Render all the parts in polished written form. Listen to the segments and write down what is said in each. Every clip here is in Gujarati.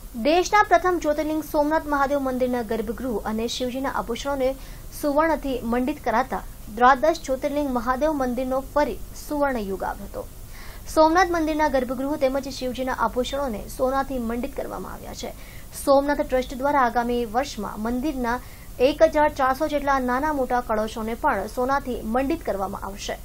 દેશના પ્રથમ જ્યોતિર્લિંગ સોમનાથ મહાદેવ મંદિરના ગર્ભગૃહ અને શિવજીના આભૂષણોને સુવર્ણથી મંડિત કરાતા દ્વાદશ જ્યોતિર્લિંગ મહાદેવ મંદિરનો ફરી સુવર્ણ યુગ આવ્યો હતો। સોમનાથ મંદિરના ગર્ભગૃહ તેમજ શિવજીના આભૂષણોને સોનાથી મંડિત કરવામાં આવ્યા છે। સોમનાથ ટ્રસ્ટ દ્વારા આગામી વર્ષમાં મંદિરના 1400 જેટલા નાના મોટા કળશોને પણ સોનાથી મંડિત કરવામાં આવશે।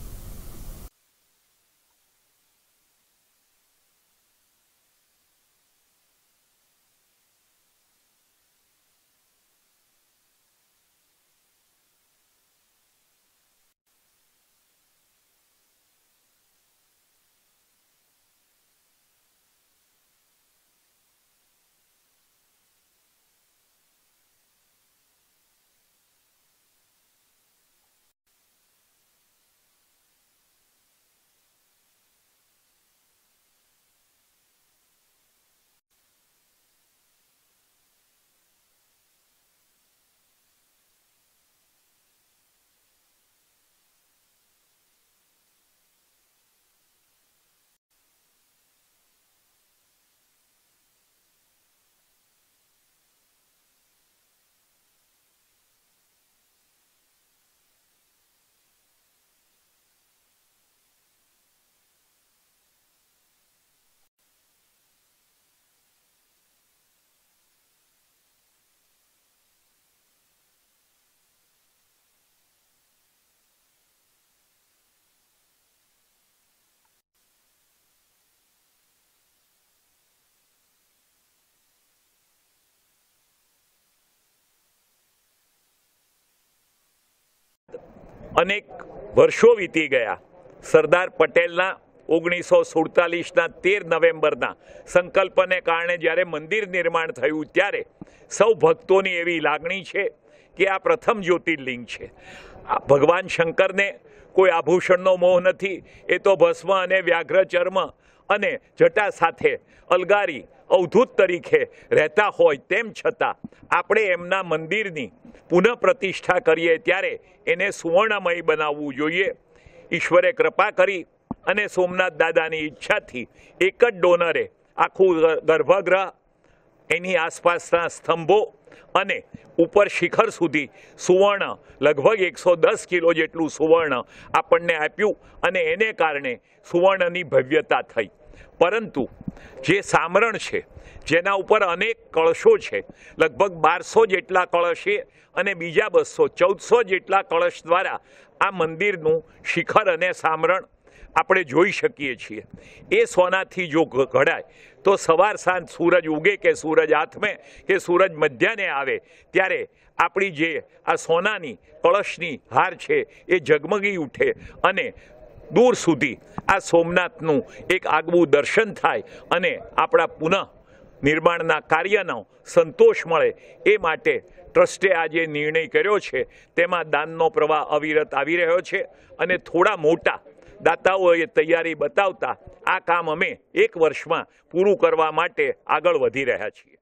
अनेक वर्षों वीती गया। सरदार पटेलना 1947 13 नवेम्बरना संकल्पने कारणे ज्यारे मंदिर निर्माण थयुं त्यारे सौ भक्तोनी एवी लागणी छे कि आ प्रथम ज्योतिर्लिंग छे। भगवान शंकर ने कोई आभूषणनो मोह नथी, ए तो भस्म अने व्याघ्र चर्म अने जटा साथे अलगारी अवधूत तरीके रहता होय तेम छतां आपणे एमना मंदिरनी पुनः प्रतिष्ठा करीए त्यारे एने सुवर्णमय बनाववुं जोईए। ईश्वरे कृपा करी अने सोमनाथ दादानी इच्छाथी एक ज डोनरे आखुं गर्भगृह, एनी आसपासना स्तंभो अने ऊपर शिखर सुधी सुवर्ण लगभग 110 किलो जेटलुं सुवर्ण आपणने आप्युं अने एने कारणे सुवर्णनी भव्यता थई। परंतु जे सामरण छे जेना उपर अनेक कलशो छे, लगभग 1200 जेटला कलशे अने बीजा 200-1400 जेटला कलश द्वारा आ मंदिरनुं शिखर अने सामरण આપણે જોઈ શકીએ છીએ। એ સોનાથી જો ઘડાય તો સવાર સાંજ સૂરજ ઉગે કે સૂરજ આથમે કે સૂરજ મધ્યાહને આવે ત્યારે આપણી જે આ સોનાની કળશની હાર છે એ ઝગમગી ઉઠે અને દૂર સુધી આ સોમનાથનું એક આગવું દર્શન થાય અને આપણા પુનઃ નિર્માણના કાર્યનો સંતોષ મળે। એ માટે ટ્રસ્ટે આ જે નિર્ણય કર્યો છે તેમાં દાનનો પ્રવાહ અવિરત આવી રહ્યો છે અને થોડા મોટા દાતાઓએ તૈયારી બતાવતા આ કામ અમે 1 વર્ષમાં પૂરું કરવા માટે આગળ વધી રહ્યા છીએ।